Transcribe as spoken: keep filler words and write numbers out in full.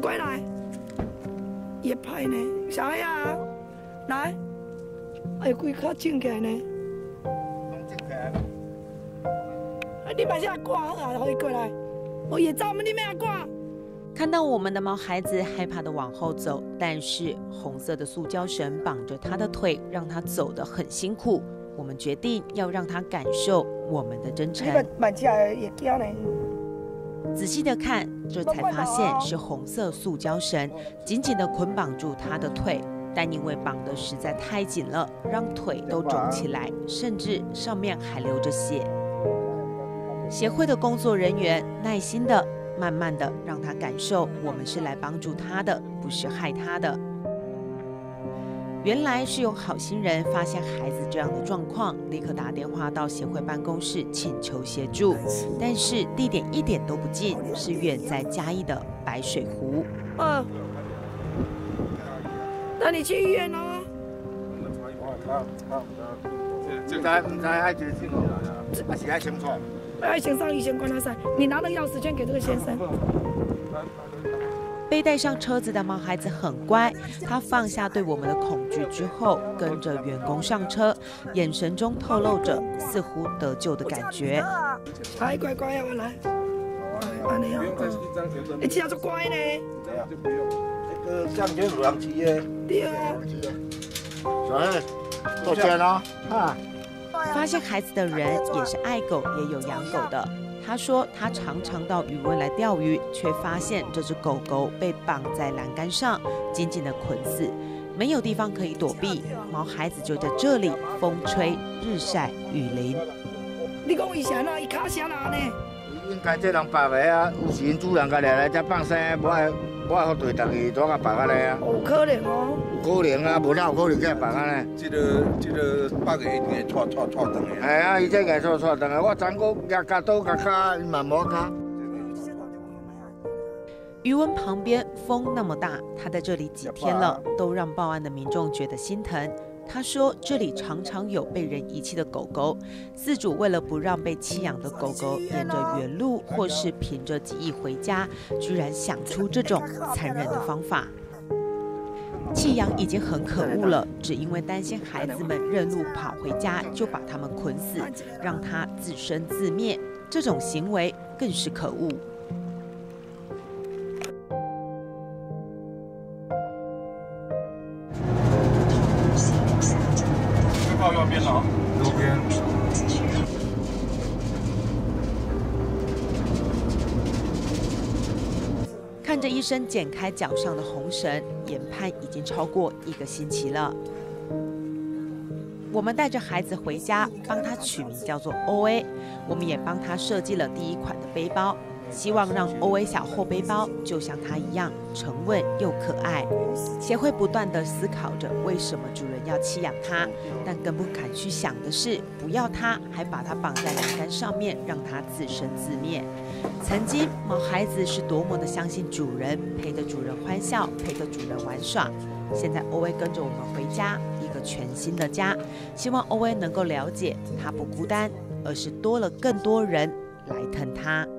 乖来，也拍呢，小孩啊，来，哎，规脚正起来呢。 拢正起来了。 啊，你把下挂好啊，可以过来。我也照我们那边挂。 看到我们的毛孩子害怕的往后走，但是红色的塑胶绳绑着他的腿，让他走得很辛苦。我们决定要让他感受我们的真诚。仔细的看，这才发现是红色塑胶绳紧紧的捆绑住他的腿，但因为绑得实在太紧了，让腿都肿起来，甚至上面还流着血。协会的工作人员耐心的、慢慢的让他感受，我们是来帮助他的，不是害他的。原来是有好心人发现孩子这样的状况，立刻打电话到协会办公室请求协助，但是地点一点都不近，是远在嘉义的白水湖。 嗯，那你去医院哦。 唔知唔知爱接进去，还是爱清楚。 爱先上医生观察室，你拿那个钥匙圈给这个先生。 被带上车子的毛孩子很乖，他放下对我们的恐惧之后，跟着员工上车，眼神中透露着似乎得救的感觉。 哎，乖乖啊，我来。安尼啊，你这样就乖呢。 那个这样就有人骑的。 对啊。 小孩，多钱哦？啊。 发现孩子的人也是爱狗也有养狗的。他说他常常到渔温来钓鱼，却发现这只狗狗被绑在栏杆上，紧紧的捆死，没有地方可以躲避。毛孩子就在这里，风吹日晒雨淋。 你讲伊是安怎？伊脚是安怎呢？ 应该这人绑的啊，有时因主人家来来才放生，无爱无爱好对大家怎个绑下来啊？ 有可能哦。 有可能啊，无哪有可能这样绑下来？ 这个这个绑个一定会错错错断的。 哎啊，伊这个错错断的，我昨个夹夹刀夹卡，伊嘛无卡。 渔温旁边风那么大，他在这里几天了，都让报案的民众觉得心疼。他说，这里常常有被人遗弃的狗狗，饲主为了不让被弃养的狗狗沿着原路或是凭着记忆回家，居然想出这种残忍的方法。弃养已经很可恶了，只因为担心孩子们认路跑回家，就把他们捆死，让他自生自灭，这种行为更是可恶。 靠右边了，右边。 看着医生剪开脚上的红绳，研判已经超过一个星期了。我们带着孩子回家，帮他取名叫做 O A， 我们也帮他设计了第一款的背包，希望让 O A 小后背包就像它一样沉稳又可爱。协会不断地思考着为什么主人要弃养它，但更不敢去想的是，不要它还把它绑在栏杆上面，让它自生自灭。曾经毛孩子是多么的相信主人，陪着主人欢笑，陪着主人玩耍。现在 O A 跟着我们回家，一个全新的家。希望 O A 能够了解，它不孤单，而是多了更多人来疼它。